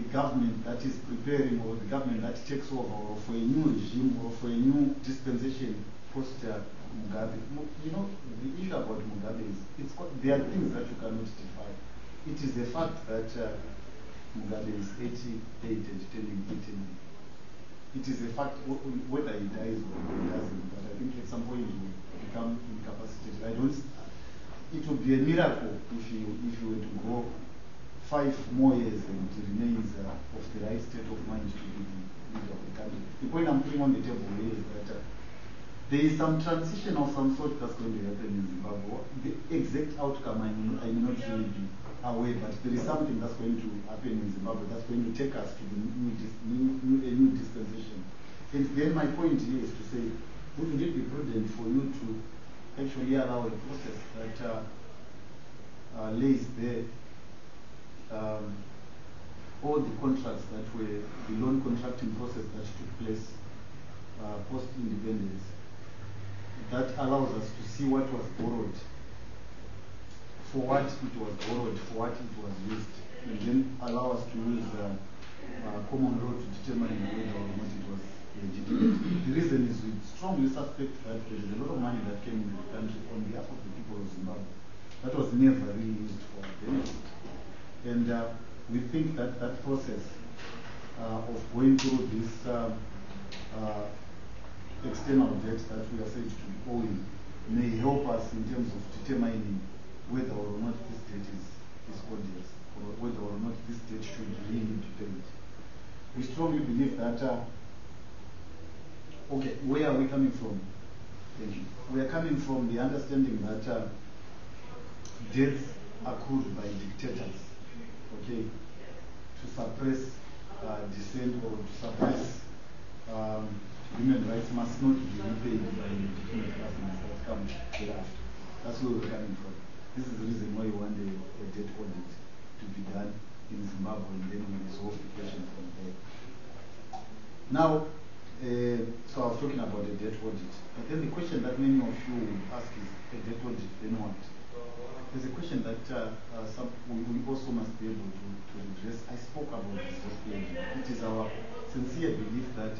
government that is preparing, or the government that takes over, or for a new regime, or for a new dispensation post Mugabe. You know, the issue about Mugabe is there are things that you cannot defy. It is the fact that Mugabe is 88 and turning 89. It is a fact whether he dies or he doesn't, but I think at some point he will become incapacitated. It would be a miracle if he were to go 5 more years and remains of the right state of mind to be the leader of the country. The point I'm putting on the table here is that there is some transition of some sort that's going to happen in Zimbabwe. The exact outcome I may not really be aware, but there is something that's going to happen in Zimbabwe that's going to take us to the new dispensation. And then my point here is to say, wouldn't it be prudent for you to actually allow a process that lays bare all the contracts that were the loan contracting process that took place post-independence, that allows us to see what was borrowed, for what it was borrowed, for what it was used, and then allow us to use common law to determine whether or not it was legitimate. The reason is we strongly suspect that there is a lot of money that came into the country on behalf of the people of Zimbabwe that was never really used for benefit. And we think that that process of going through this external debt that we are said to be owing may help us in terms of determining whether or not this debt is odious, or whether or not this debt should really be paid. We strongly believe that, okay, where are we coming from? Thank you. We are coming from the understanding that debts accrued by dictators, okay, to suppress dissent or to suppress human rights must not be repaid by legitimate governments that come thereafter. That's where we're coming from. This is the reason why we want a debt audit to be done in Zimbabwe, and then we resolve the question from there. Now, so I was talking about a debt audit. But then the question that many of you will ask is, a debt audit, then what? There's a question that we also must be able to address. I spoke about this yesterday. It is our sincere belief that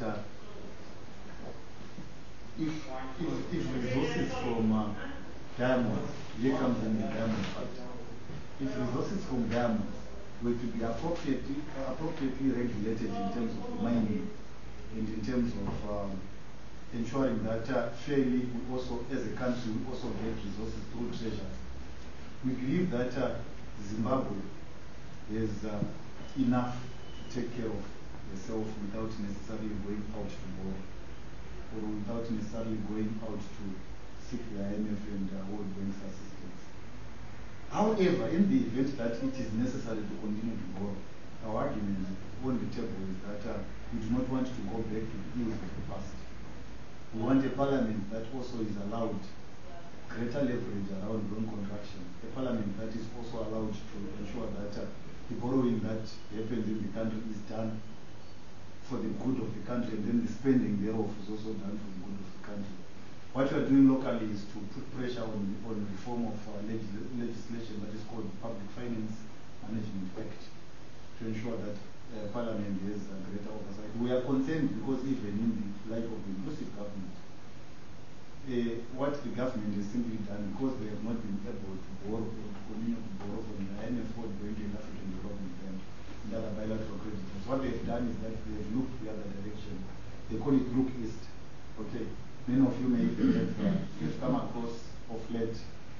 if resources from diamonds, here comes in the diamond factor, if resources from diamonds were to be appropriately regulated in terms of mining and in terms of ensuring that fairly, we also, as a country, we also get resources through treasures, we believe that Zimbabwe is enough to take care of itself without necessarily going out to borrow, or without necessarily going out to seek the IMF and World Bank's assistance. However, in the event that it is necessary to continue to borrow, our argument on the table is that we do not want to go back to the ills of the past. We want a parliament that also is allowed greater leverage around loan contraction, a parliament that is also allowed to ensure that the borrowing that happens in the country is done for the good of the country, and then the spending thereof is also done for the good of the country. What we are doing locally is to put pressure on reform of legislation that is called the Public Finance Management Act, to ensure that Parliament has a greater oversight. We are concerned because even in the light of the inclusive government, what the government has simply done, because they have not been able to borrow or to continue to borrow from the IMF, World Bank, and African Development Bank, and other bilateral creditors, what they've done is that they have looked the other direction. They call it look east. Okay. Many of you may even have come across of late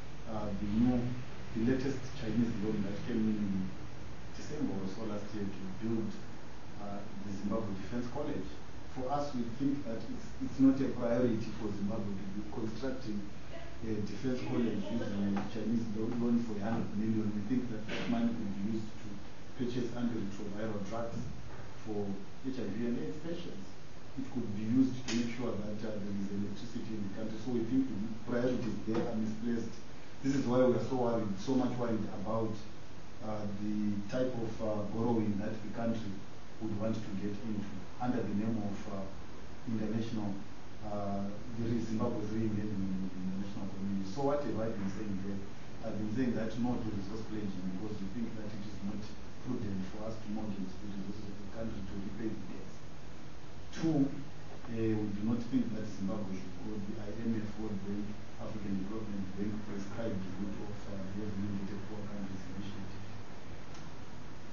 the latest Chinese loan that came in December or so last year to build the Zimbabwe Defense College. For us, we think that it's not a priority for Zimbabwe to be constructing a defense college using a Chinese loan for 100 million. We think that money could be used to purchase antiretroviral drugs for HIV and AIDS patients. It could be used to make sure that there is electricity in the country. So we think the priorities there are misplaced. This is why we are so much worried about the type of borrowing that the country would want to get into under the name of international, Zimbabwe's re-engagement with the international community. So what have I been saying there? I've been saying that no to resource pledging, because we think that it is not prudent for us to mortgage the resources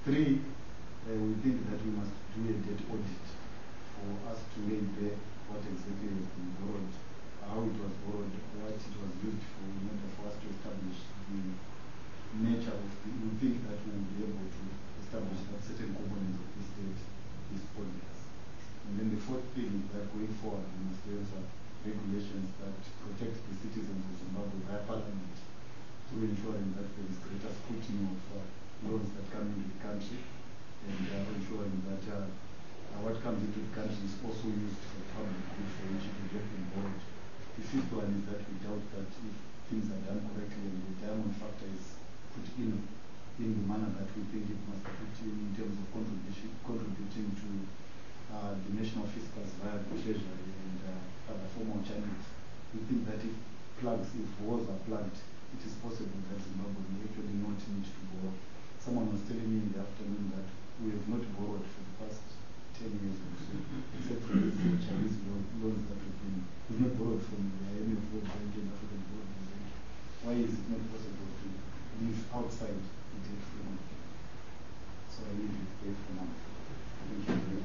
3, we think that we must do a debt audit for us to weigh back what exactly has been borrowed, how it was borrowed, what it was used for, in order for us to establish the nature of the, we think that we will be able to establish that certain components of this debt is onerous. And then the 4th thing is that going forward, we must have regulations that protect the citizens of Zimbabwe via Parliament through ensuring that there is greater scrutiny of loans that come into the country, and ensuring that what comes into the country is also used for the public good for which it will have been borrowed. The 5th one is that we doubt that if things are done correctly and the diamond factor is put in the manner that we think it must be put in terms of contributing to the national fiscals via the treasury and other formal channels. We think that if walls are plugged, it is possible that Zimbabwe may actually not need to borrow. Someone was telling me in the afternoon that we have not borrowed for the past 10 years or so, except for these Chinese loans that we've not borrowed from any of those Indian African borrowers. Why is it not possible to live outside the debt framework? So I leave it there for now. Thank you.